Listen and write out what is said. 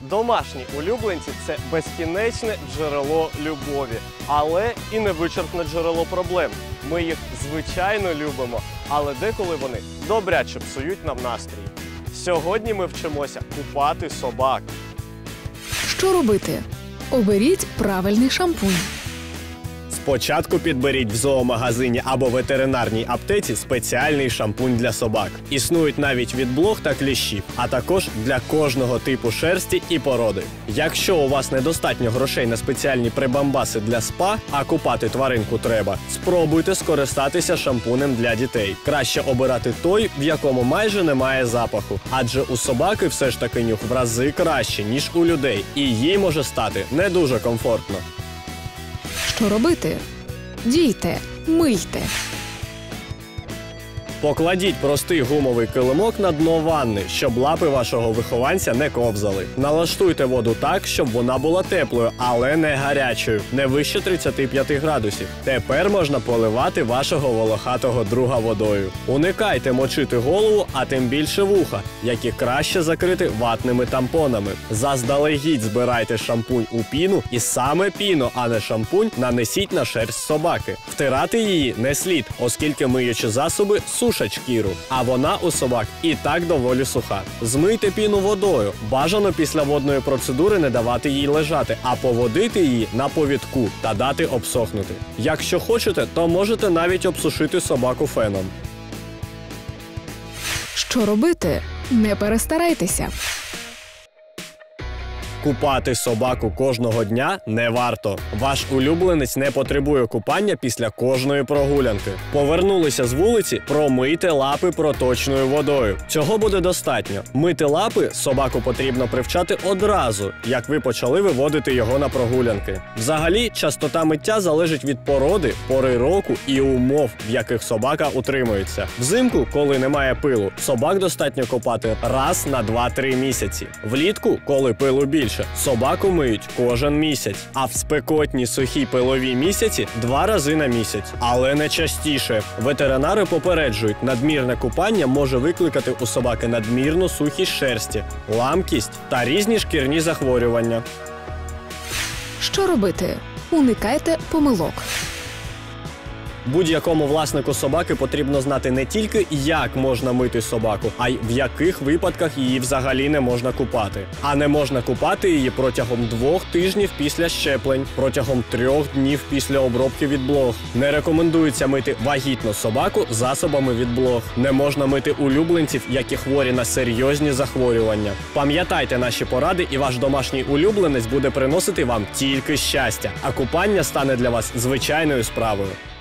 Домашні улюбленці – це безкінечне джерело любові, але і невичерпне джерело проблем. Ми їх, звичайно, любимо, але деколи вони добряче псують нам настрій. Сьогодні ми вчимося купати собак. Що робити? Оберіть правильний шампунь. Спочатку підберіть в зоомагазині або ветеринарній аптеці спеціальний шампунь для собак. Існують навіть від блох та кліщів, а також для кожного типу шерсті і породи. Якщо у вас недостатньо грошей на спеціальні прибамбаси для спа, а купати тваринку треба, спробуйте скористатися шампунем для дітей. Краще обирати той, в якому майже немає запаху, адже у собаки все ж таки нюх в рази краще, ніж у людей, і їй може стати не дуже комфортно. Що робити? Дійте, мийте. Покладіть простий гумовий килимок на дно ванни, щоб лапи вашого вихованця не ковзали. Налаштуйте воду так, щоб вона була теплою, але не гарячою, не вище 35 градусів. Тепер можна поливати вашого волохатого друга водою. Уникайте мочити голову, а тим більше вуха, які краще закрити ватними тампонами. Заздалегідь збирайте шампунь у піну і саме піну, а не шампунь, нанесіть на шерсть собаки. Втирати її не слід, оскільки миючі засоби сушать шкіру, а вона у собак і так доволі суха. Змийте піну водою. Бажано після водної процедури не давати їй лежати, а поводити її на повідку та дати обсохнути. Якщо хочете, то можете навіть обсушити собаку феном. Що робити? Не перестарайтеся. Купати собаку кожного дня не варто. Ваш улюбленець не потребує купання після кожної прогулянки. Повернулися з вулиці, промийте лапи проточною водою. Цього буде достатньо. Мити лапи собаку потрібно привчати одразу, як ви почали виводити його на прогулянки. Взагалі, частота миття залежить від породи, пори року і умов, в яких собака утримується. Взимку, коли немає пилу, собак достатньо купати раз на 2-3 місяці. Влітку, коли пилу більше, собаку миють кожен місяць, а в спекотні сухі пилові місяці 2 рази на місяць. Але не частіше. Ветеринари попереджують, надмірне купання може викликати у собаки надмірну сухість шерсті, ламкість та різні шкірні захворювання. Що робити? Уникайте помилок. Будь-якому власнику собаки потрібно знати не тільки, як можна мити собаку, а й в яких випадках її взагалі не можна купати. А не можна купати її протягом 2 тижнів після щеплень, протягом 3 днів після обробки від блох. Не рекомендується мити вагітну собаку засобами від блох. Не можна мити улюбленців, які хворі на серйозні захворювання. Пам'ятайте наші поради, і ваш домашній улюбленець буде приносити вам тільки щастя, а купання стане для вас звичайною справою.